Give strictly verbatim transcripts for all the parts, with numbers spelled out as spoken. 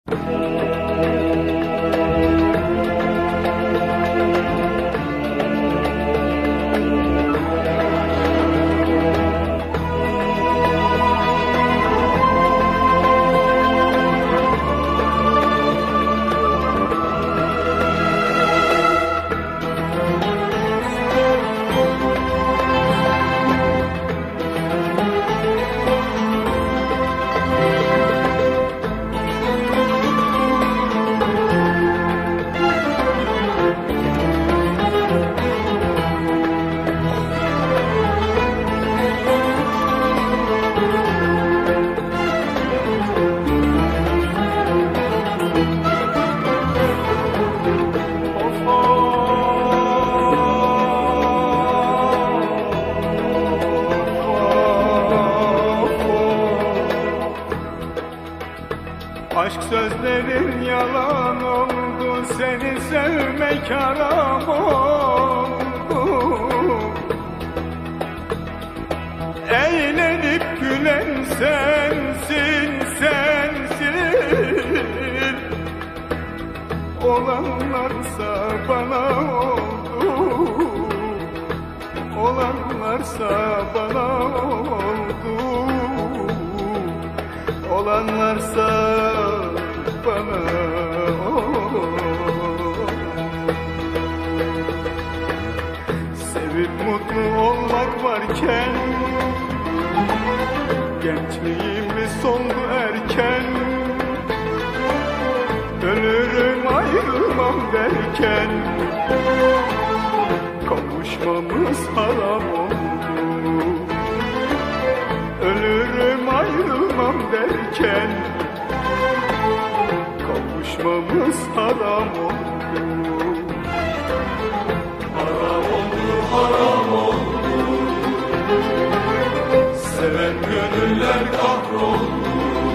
Aşk sözlerin yalan oldu, seni sevmek haram oldu. Eğlenip gülen sensin, sensin. Olanlarsa bana oldu, olanlarsa bana oldu, olanlarsa bana oldu. Sevip mutlu olmak varken gençliğimiz sondu erken. Ölürüm ayrılmam derken kavuşmamız haram oldu. Ölürüm ayrılmam derken kavuşmamız haram oldu. Haram oldu, haram oldu. Seven gönüller kahroldu.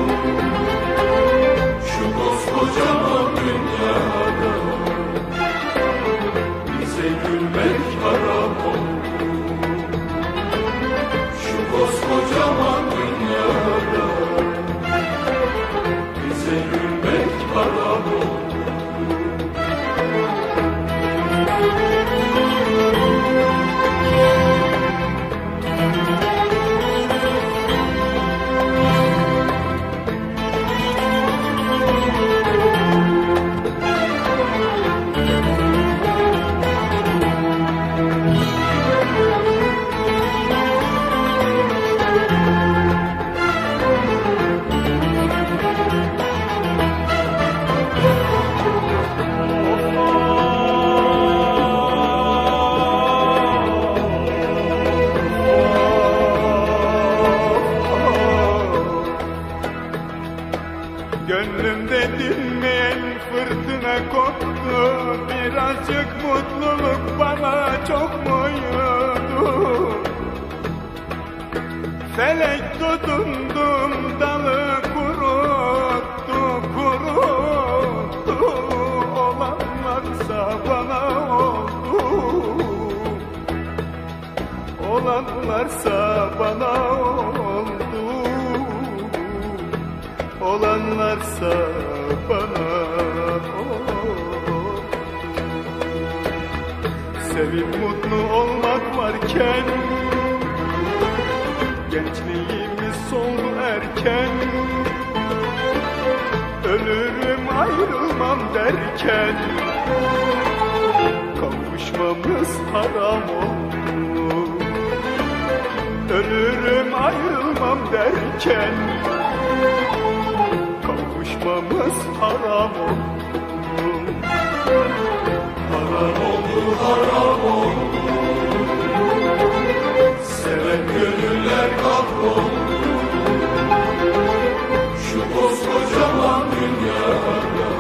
Şu koskocaman dünyada bize gülmek haram oldu. Şu koskocaman dünyada bize gülmek haram oldu. Gönlümde dinmeyen fırtına koptu. Birazcık mutluluk bana çok muydu? Felek tutundum, dalı kuruttu, kuruttu. Olanlarsa bana oldu, olanlarsa bana oldu, olanlarsa bana oldu. Sevip mutlu olmak varken gençliğimiz soldu erken. Ölürüm ayrılmam derken kavuşmamız haram oldu. Ölürüm ayrılmam derken kavuşmamız haram oldu. Haram oldu, haram oldu. Seven gönüller kahroldu. Şu koskocaman dünyada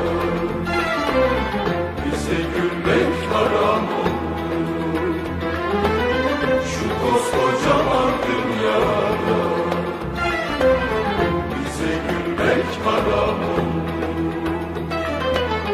bize gülmek haram oldu. Şu koskocaman dünyada bize gülmek haram oldu.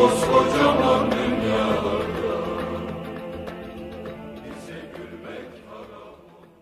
koskocaman dünyada bize gülmek haram.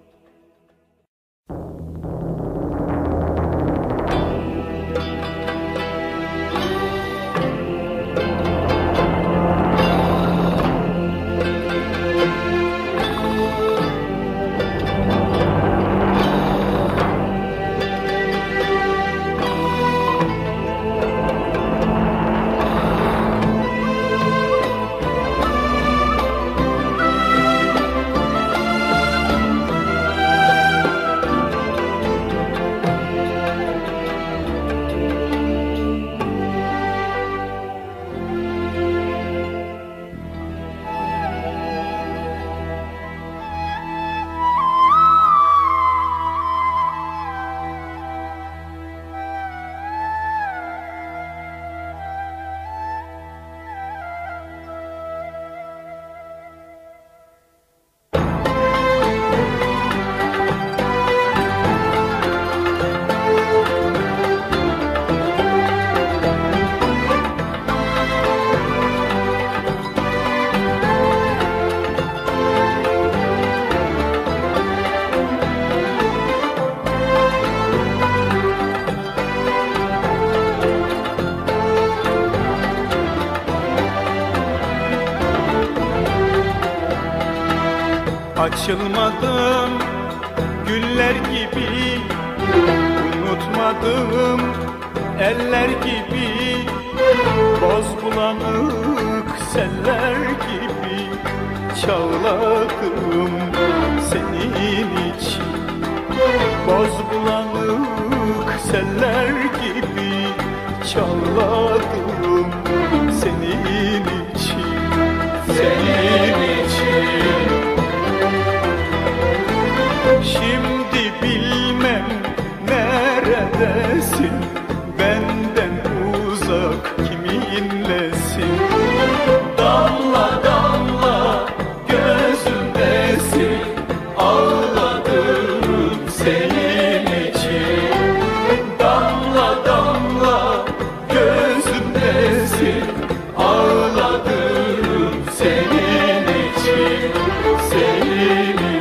Açılmadım güller gibi, unutmadım eller gibi, boz bulanık seller gibi çağladım senin için. Boz bulanık seller gibi çağladım senin için, senin için. Şimdi bilmem neredesin, benden uzak kiminlesin. Damla damla gözümdesin, ağladım senin için. Damla damla gözümdesin, ağladım senin için, senin için.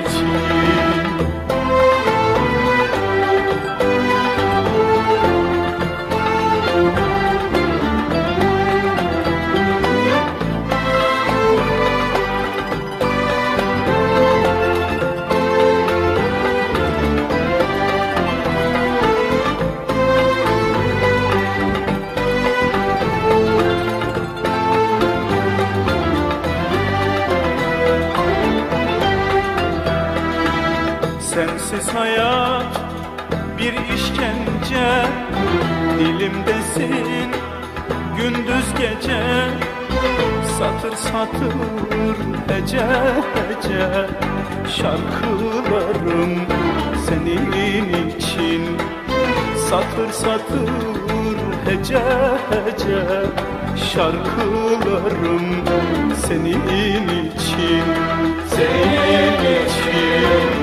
Sensiz hayat bir işkence, dilimdesin gündüz gece. Satır satır hece hece şarkılarım senin için. Satır satır hece hece şarkılarım senin için, senin için.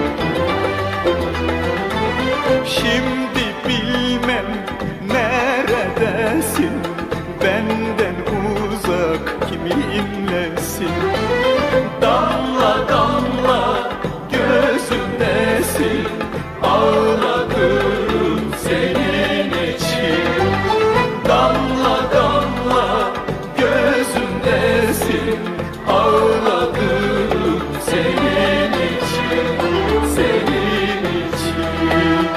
Şimdi bilmem neredesin, benden uzak kiminlesin. Damla damla gözümdesin, ağladım senin için. Damla damla gözümdesin, ağladım senin için, senin için.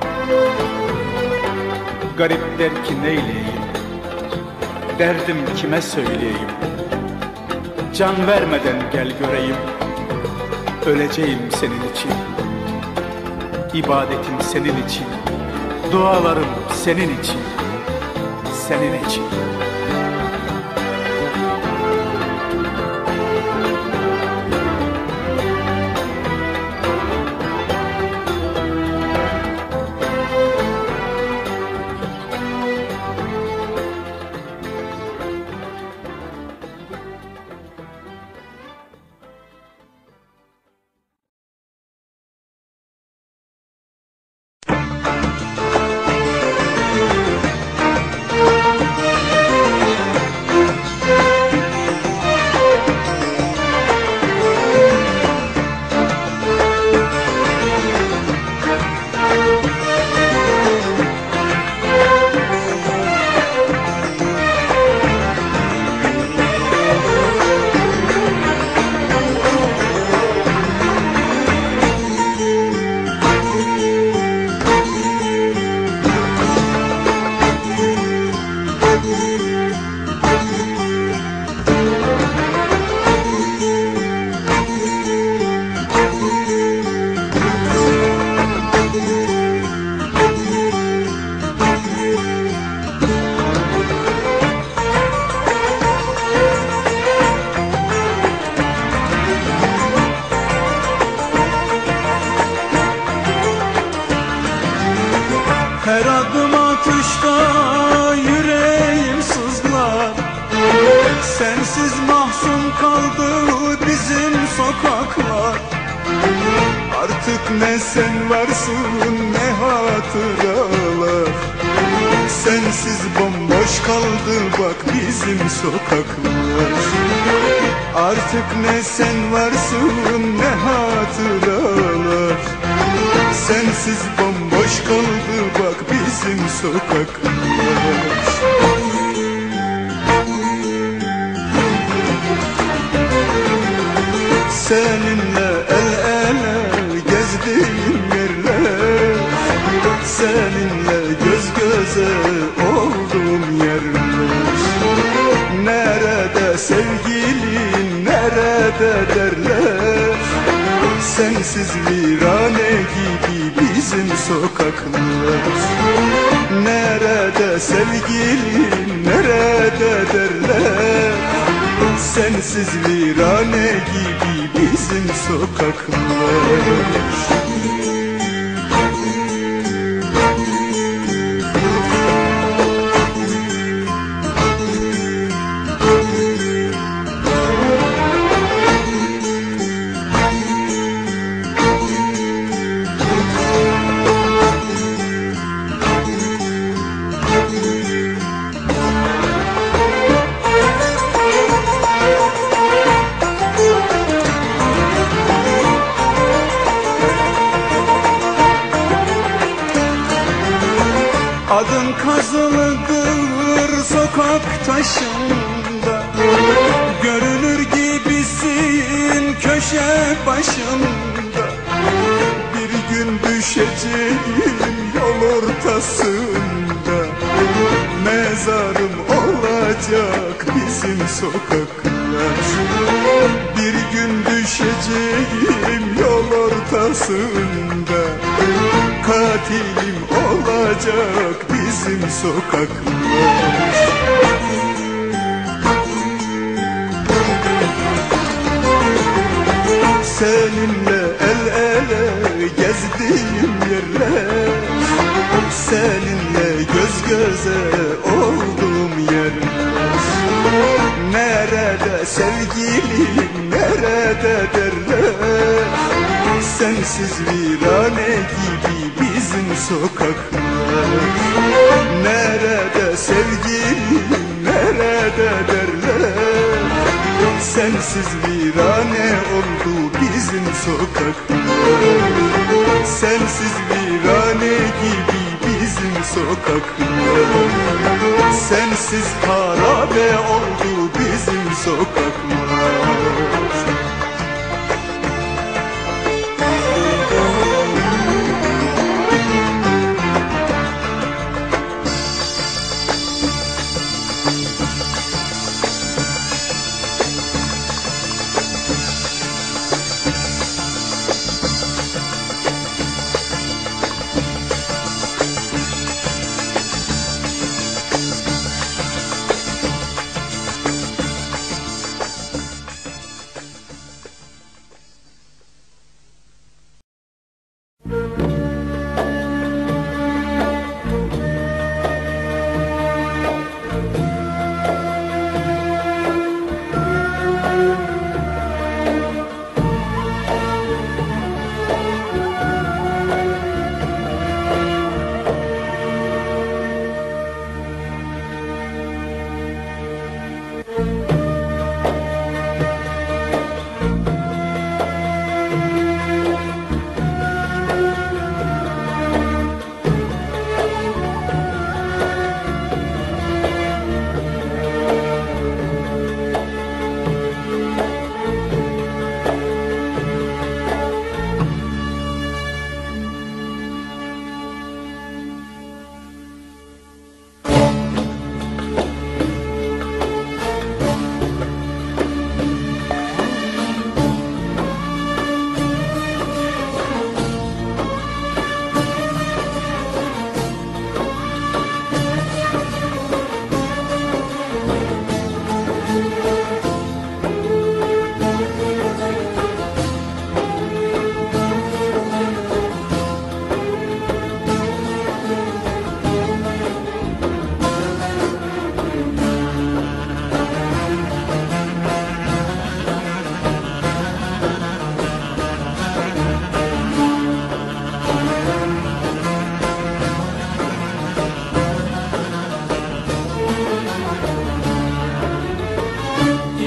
Garip der ki neyleyeyim, derdim kime söyleyeyim. Can vermeden gel göreyim, öleceğim senin için. İbadetim senin için, dualarım senin için, senin için. masum kaldı bizim sokaklar. Artık ne sen varsın ne hatıralar. Sensiz bomboş kaldı bak bizim sokaklar. Artık ne sen varsın ne hatıralar. Sensiz bomboş kaldı bak bizim sokaklar. Seninle el ele gezdiğim yerler, seninle göz göze olduğum yerler. Nerede sevgilin, nerede derler. Sensiz virane gibi bizim sokaklar. Nerede sevgilin, nerede derler. Sensiz virane gibi bizim sokaklar. Adın kazılıdır sokak taşında, görünür gibisin köşe başında. Bir gün düşeceğim yol ortasında, mezarım olacak bizim sokaklar. Bir gün düşeceğim yol ortasında, katilim olacak bizim sokaklar. Seninle el ele gezdiğim yerler, seninle göz göze olduğum yerler. Nerede sevgilim, nerede derler. Sensiz virane gibi bizim sokaklar. Nerede sevgilim, nerede derler. Sensiz virane oldu bizim sokaklar. Sensiz virane gibi bizim sokaklar. Sensiz harabe oldu bizim sokaklar.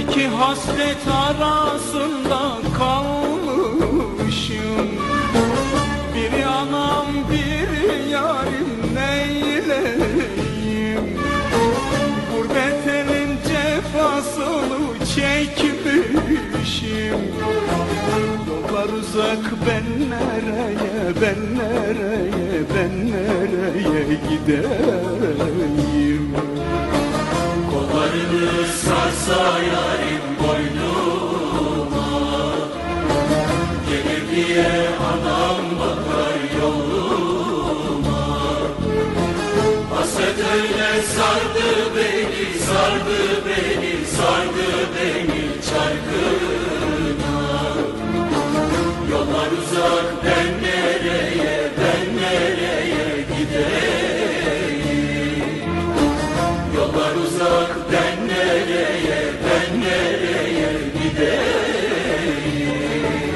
İki hasret arasında kalmışım. Biri anam biri yarim, neyleyim? Gurbet elin cefasını çekmişim. Yollar uzak, ben nereye, ben nereye, ben nereye gideyim? Kollarını sarsa yarim boynuma, gelir diye anam bakar yoluma. Hasret öyle sardı beni, sardı beni, sardı beni çarkına. Yollar uzak, ben nereye, ben nereye gideyim? Yollar uzak, ben nereye, ben nereye gideyim?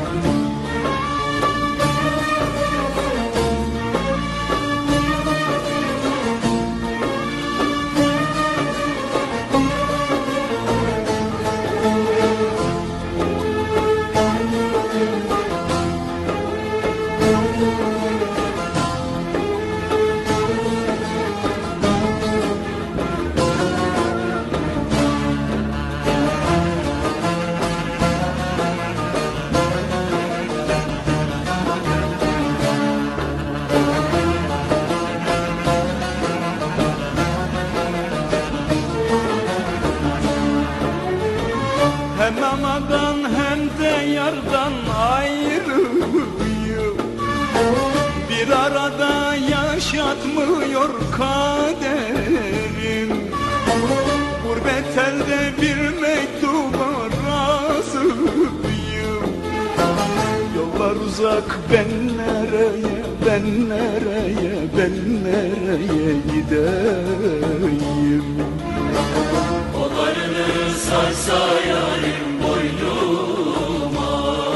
Hem anadan hem de yardan ayrıyım. Bir arada yaşatmıyor kaderim. Gurbet elde bir mektuba razıyım. Yollar uzak, ben nereye, ben nereye, ben nereye gideyim? Kollarını sarsa yarim boynuma,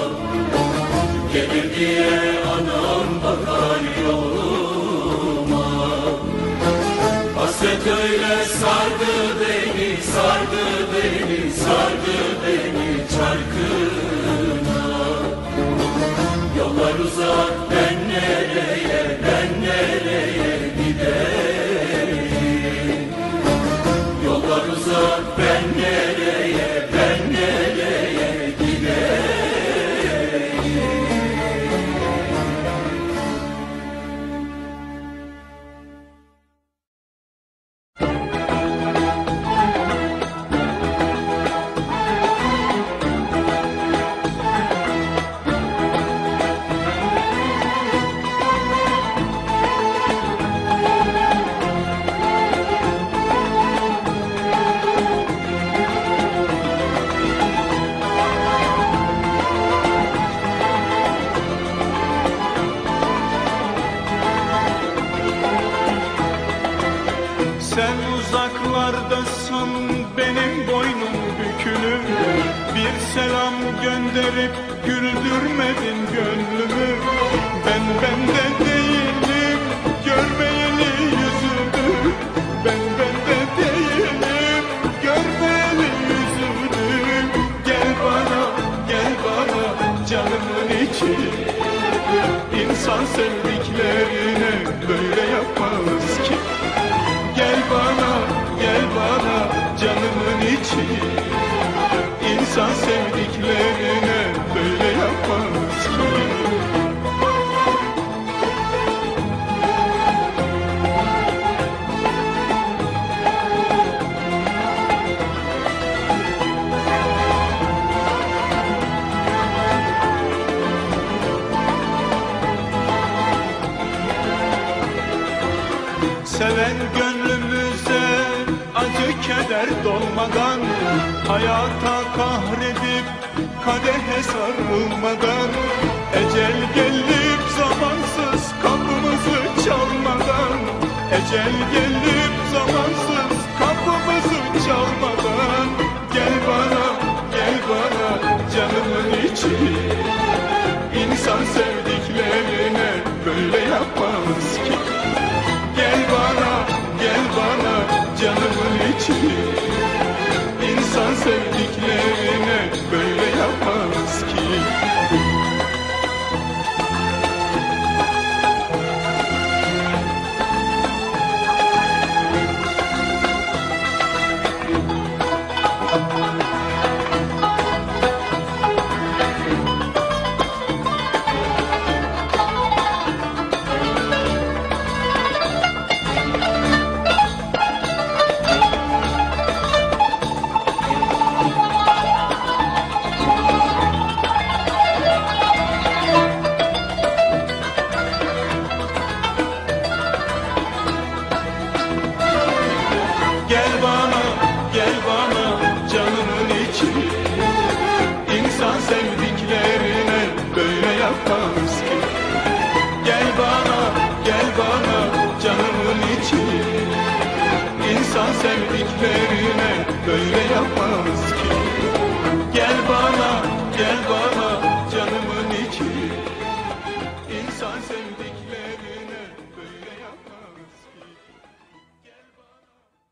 gelir diye anam bakar yoluma. Hasret öyle sardı beni, sardı beni, sardı beni çarkına. Yollar uzak, ben nereye, ben nereye gideyim? Yollar uzak, ben nereye, ben nereye gideyim? Sen uzaklardasın, benim boynum bükülür. Bir selam gönderip güldürmedin gönlümü. Ben bende değilim, görmeyeli yüzünü. Ben bende değilim, görmeyeli yüzünü. Gel bana, gel bana canımın içi. İnsan sevdiklerine böyle yapmaz ki. Gel bana, gel bana canımın içi. İnsan sevdiklerine böyle yapmaz ki. Seven gönlümüze acı keder dolmadan, hayata kahredip kadehe sarılmadan, ecel gelip zamansız kapımızı çalmadan, ecel gelip zamansız kapımızı çalmadan, gel bana, gel bana canımın içi. İnsan sevdiklerine böyle yapmaz ki. Gel bana, gel bana canımın içi. İnsan sevdik böyle yapmaz ki. Gel bana, gel bana canımın içi, İnsan sevdiklerine böyle yapmaz ki. Gel bana.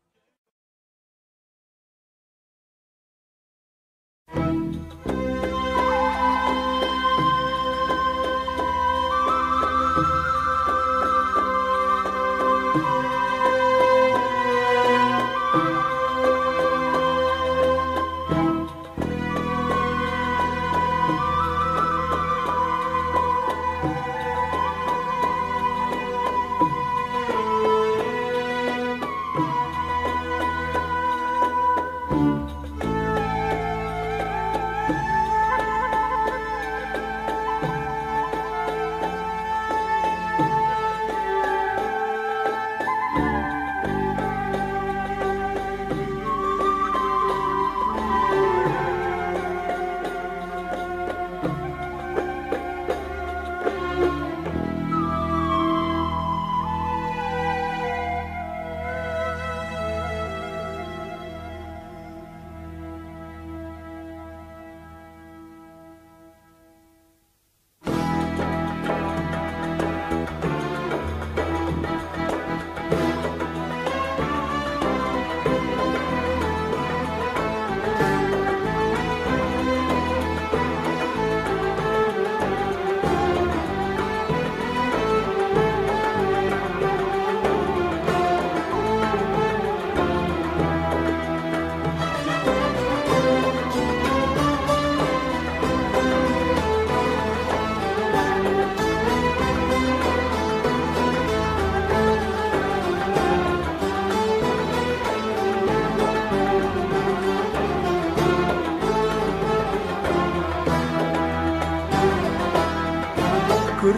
Kır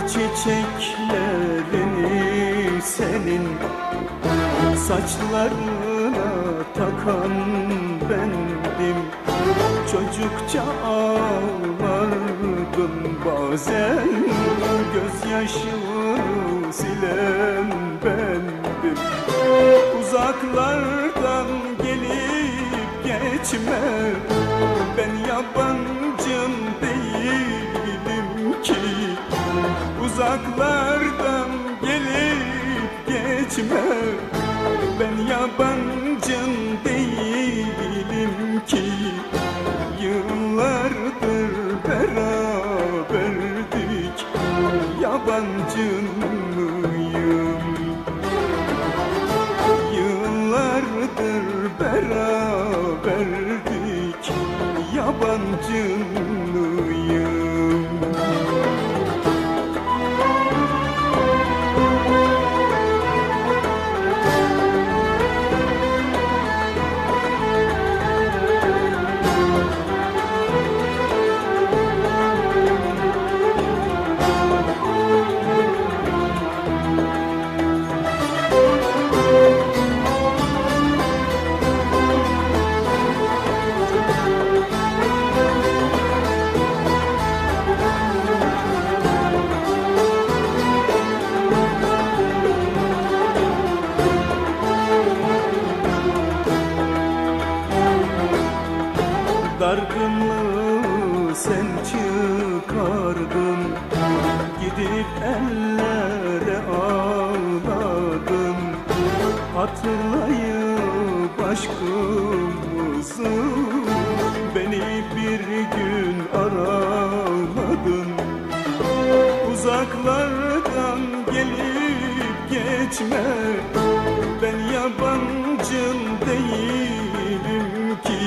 çiçeklerini senin saçlarına takan bendim. Çocukça ağlardım bazen, gözyaşımı silen bendim. Uzaklardan gelip geçme, ben yabancım değilim ki. Uzaklardan gelip geçme, ben yabancın değilim ki. Yıllardır beraberdik, yabancın mıyım? Yıllardır beraberdik, yabancın mıyım? Dargınlığı sen çıkardın, gidip ellere ağladın. Hatırlayıp aşkımızı beni bir gün aramadın. Uzaklardan gelip geçme, ben yabancın değilim ki.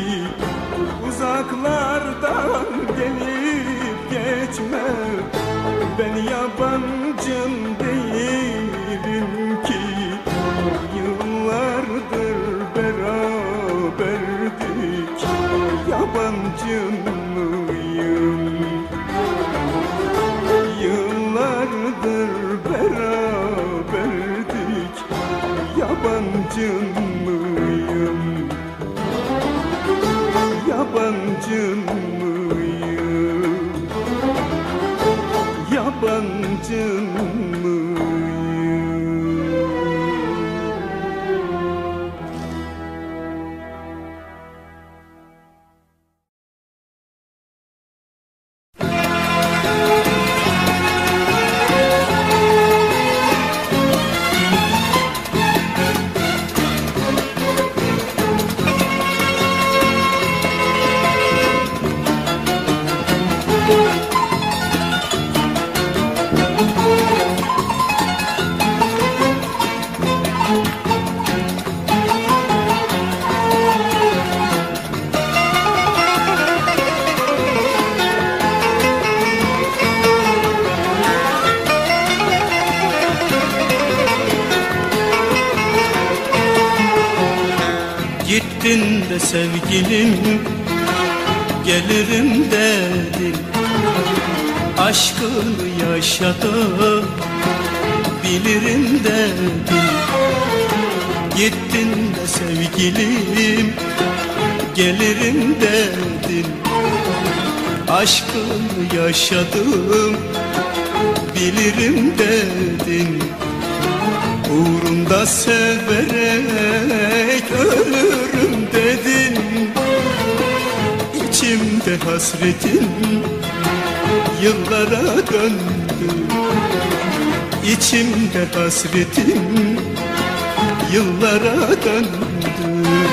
Uzaklardan gelip geçme, ben yabancın değilim ki. Yıllardır beraberdik, yabancın mıyım? Yıllardır beraberdik, yabancın mıyım? Yabancın mıyım? Yabancın mıyım? de sevgilim gelirim dedin, aşkını yaşadım bilirim dedin. Gittin de sevgilim gelirim dedin, aşkını yaşadım bilirim dedin. Uğrunda severek ölürüm dedin. İçimde hasretin yıllara döndü, İçimde hasretin yıllara döndü.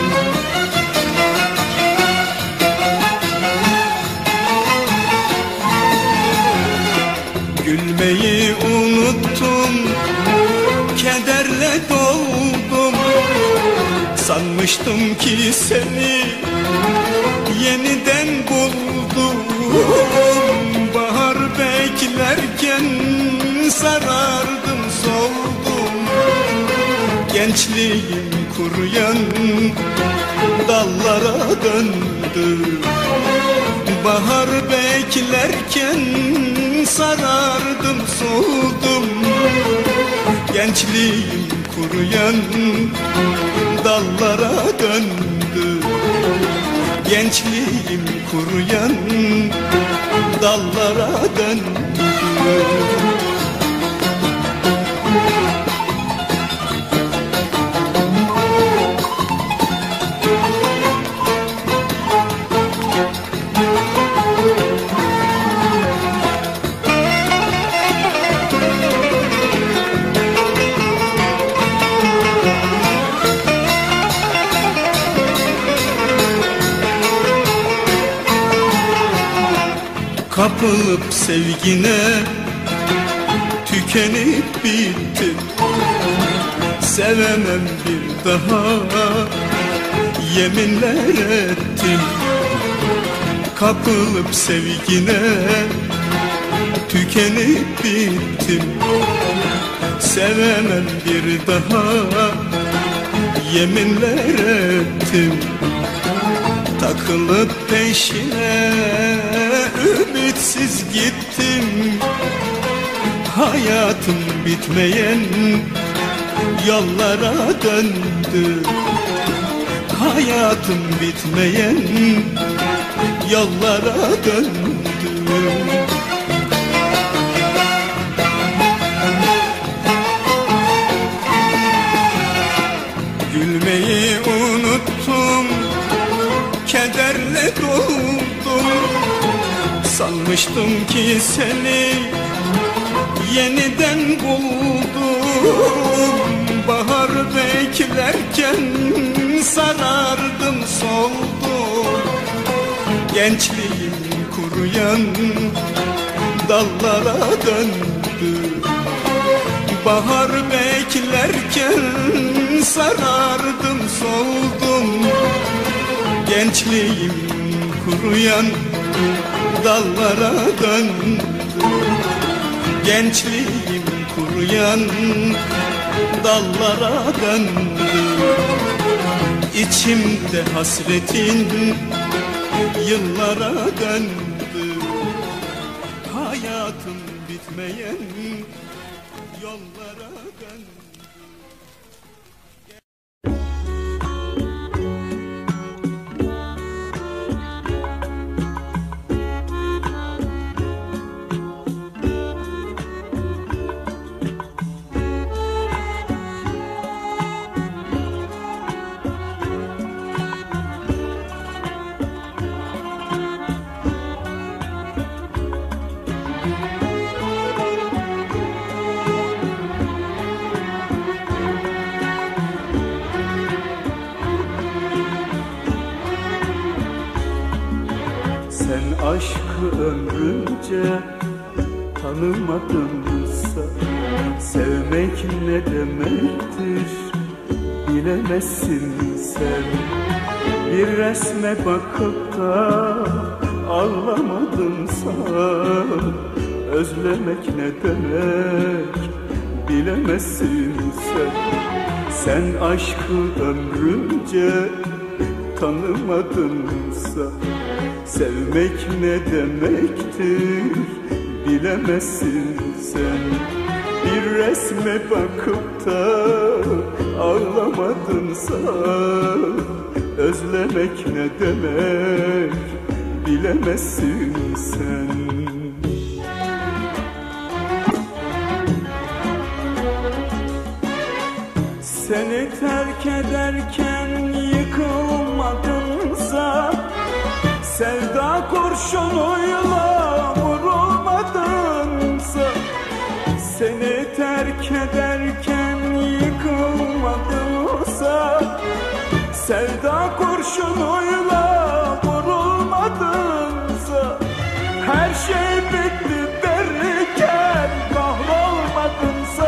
Gülmeyi unuttum, kederle doldum. Sanmıştım ki seni yeniden buldum. Bahar beklerken sarardım soldum. Gençliğim kuruyan dallara döndü. Bahar beklerken sarardım soldum. Gençliğim kuruyan dallara döndü. Gençliğim kuruyan dallara döndü. Kapılıp sevgine tükenip bittim. Sevemem bir daha yeminler ettim. Kapılıp sevgine tükenip bittim. Sevemem bir daha yeminler ettim. Takılıp peşine ümitsiz gittim. Hayatım bitmeyen yollara döndü. Hayatım bitmeyen yollara döndü. Gülmeyi unuttum, kederle doldum. Sanmıştım ki seni yeniden buldum. Bahar beklerken sarardım soldum. Gençliğim kuruyan dallara döndü. Bahar beklerken sarardım soldum. Gençliğim kuruyan dallara döndü. Gençliğim kuruyan dallara döndü. İçimde hasretin yıllara döndü. Hayatım bitmeyen yollara döndü. Sen aşkı ömrünce tanımadınsa, sevmek ne demektir bilemezsin sen. Bir resme bakıp da ağlamadınsa, özlemek ne demek bilemezsin sen. Sen aşkı ömrünce tanımadınsa sevmek ne demektir bilemezsin sen. Bir resme bakıp da ağlamadınsa özlemek ne demek bilemezsin sen. Seni terk ederken yıkılmadınsa, sevda kurşunuyla vurulmadınsa, seni terk ederken yıkılmadınsa, sevda kurşunuyla vurulmadınsa, her şey bitti derken kahrolmadınsa,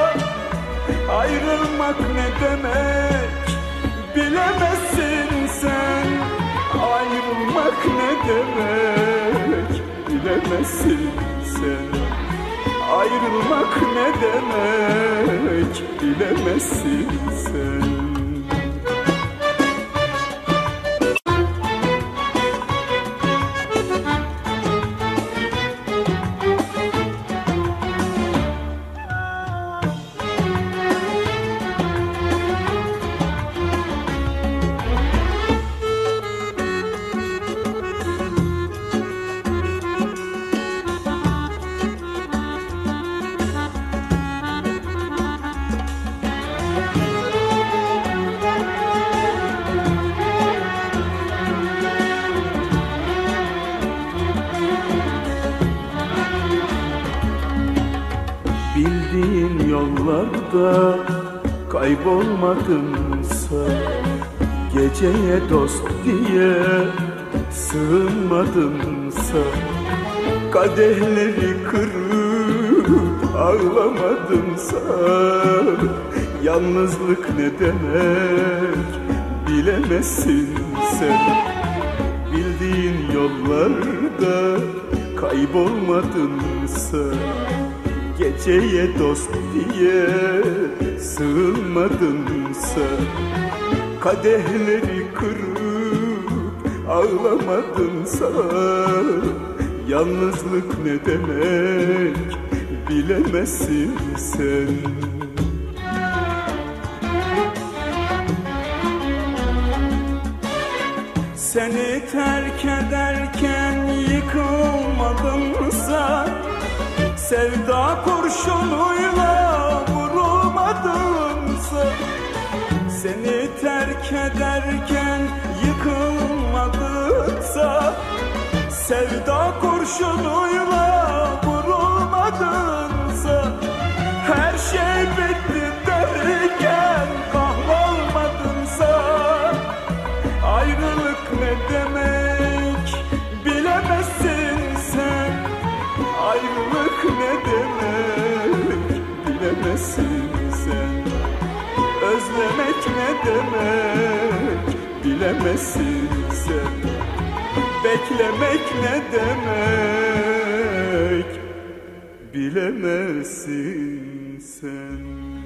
ayrılmak ne demek bilemezsin sen. Ayrılmak ne demek bilemezsin sen. Ayrılmak ne demek bilemezsin sen. Bildiğin yollarda kaybolmadınsa, geceye dost diye sığınmadınsa, kadehleri kırıp ağlamadınsa, yalnızlık ne demek bilemezsin sen. Bildiğin yollarda kaybolmadınsa, geceye dost diye sığınmadınsa, kadehleri kırıp ağlamadınsa, yalnızlık ne demek bilemezsin sen. Seni terk ederken yıkılmadınsa, sevda kurşunuyla vurulmadınsa, seni terk ederken yıkılmadınsa, sevda kurşunuyla vurulmadınsa, her şey bitti derken kahrolmadınsa, ayrılık ne demek bilemezsin sen. Ayrılık ne demek bilemezsin sen. Özlemek ne demek bilemezsin sen. Beklemek ne demek bilemezsin sen.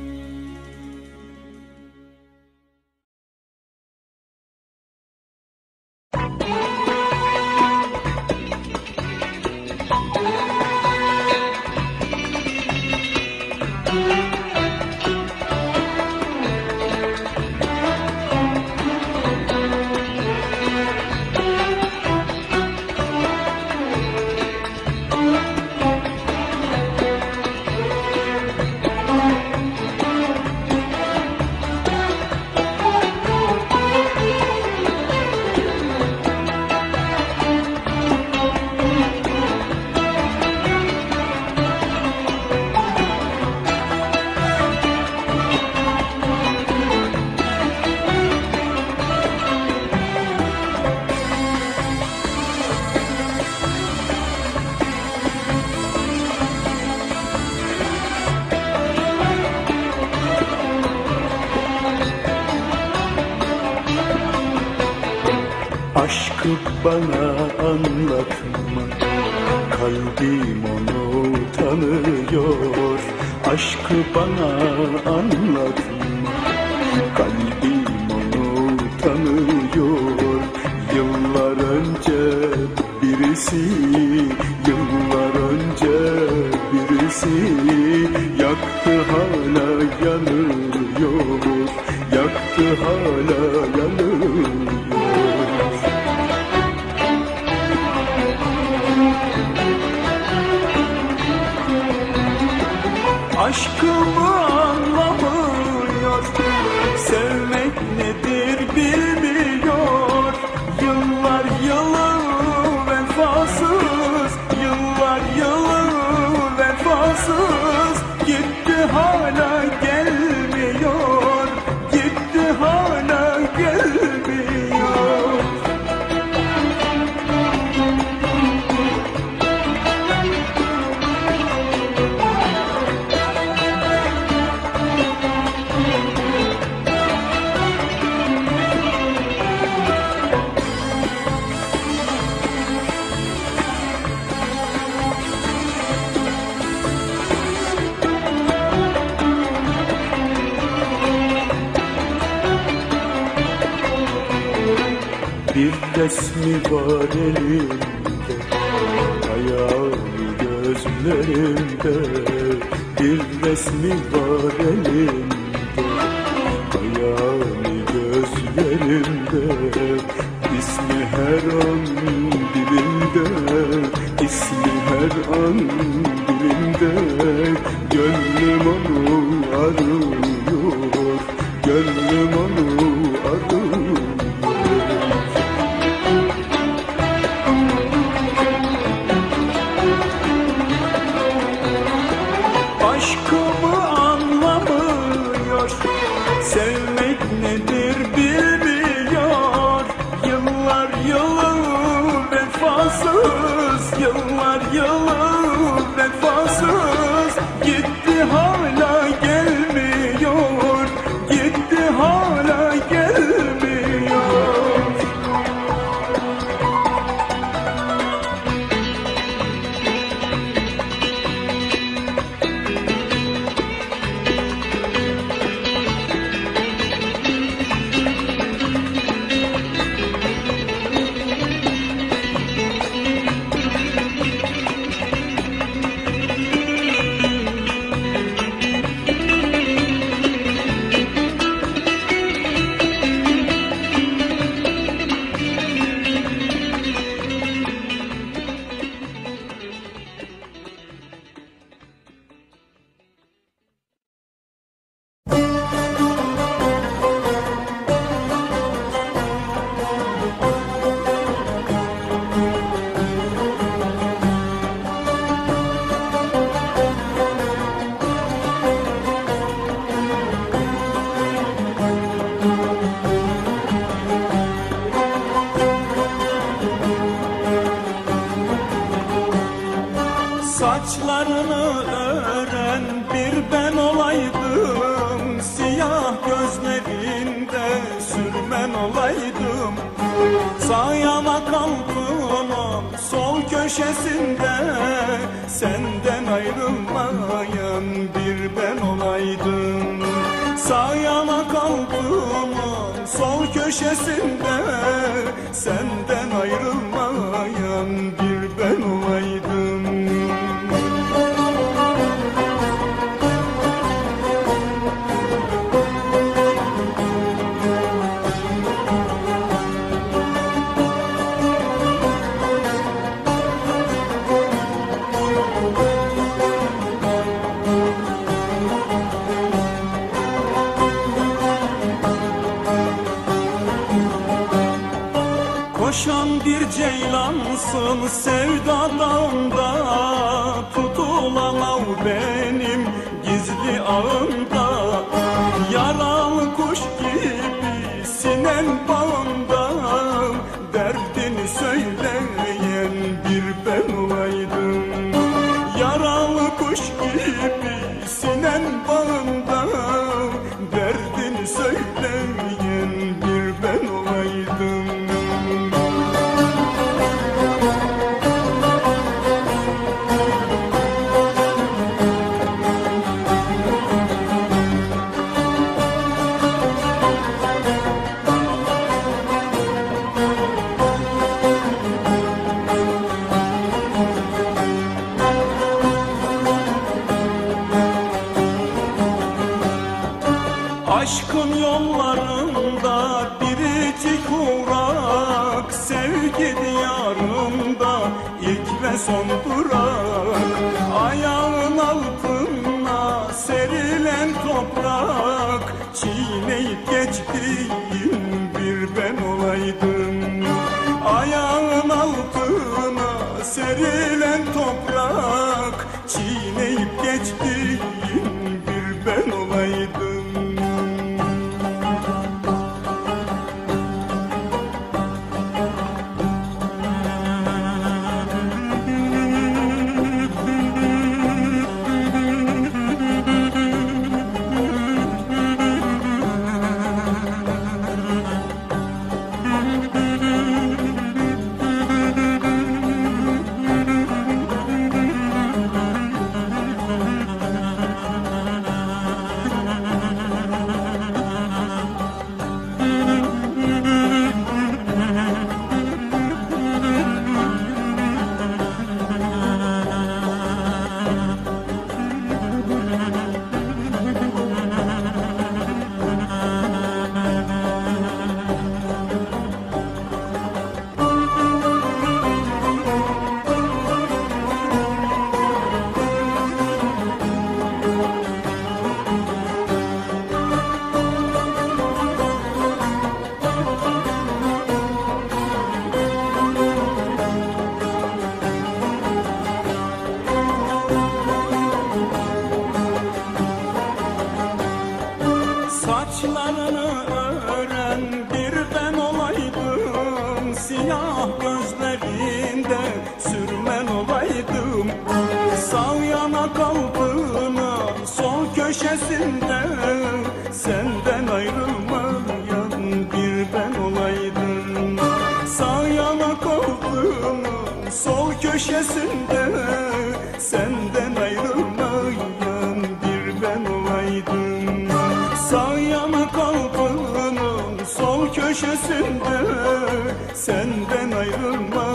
Aşkı bana anlatma, kalbim onu tanıyor. Aşkı bana anlatma, kalbim onu tanıyor. Yıllar önce birisi, yıllar önce birisi yaktı hala yanıyor, yaktı hala yanıyor. Aşkımı anlamıyor, sevmek nedir bilmiyor. Yıllar yılı vefasız, yıllar yılı vefasız. Gitti hala gelmiyor, gitti hala gelmiyor. Bir resmi var elimde, hayali gözlerimde. Bir resmi var elimde, hayali gözlerimde. İsmi her an dilimde, ismi her an dilimde. Gönlüm onu arıyor, gönlüm onu arıyor. Aşkımı anlamıyor, sevmek nedir bilmiyor. Yıllar yılı vefasız, yıllar yılı vefasız. Gitti hala gelmiyor, gitti hala gelmiyor. Saçlarını ören bir ben olaydım, siyah gözlerinde sürmen olaydım. Sağ yana kalkıp sol köşesinde senden ayrılmayan bir ben olaydım. Sağ yana kalkıp sol köşesinde senden ayrılmayan bir ben olaydım. Koşan bir ceylansın sevda dağında, tutulan av benim gizli ağımda. Yaralı kuş gibi sinen bağımda, derdini söyleyen bir ben olaydım. Yaralı kuş gibi sinen bağımda, derdini söyleyen bir ben olaydım. yollarında ilk ve son durak. Ayağın altına serilen toprak, çiğneyip geçtiğin bir ben olaydım. Ayağın altına serilen toprak, çiğneyip geçtiğin bir ben olaydım. Saçlarını ören bir ben olaydım, siyah gözlerinde sürmen olaydım. Sağ yana kalbına sol köşesinde senden ayrılmayan bir ben olaydım. Sağ yana kalbına sol köşesinde senden ayrılmayan bir ben olaydım. Sağ yana kalbinin sol köşesinde senden ayrılma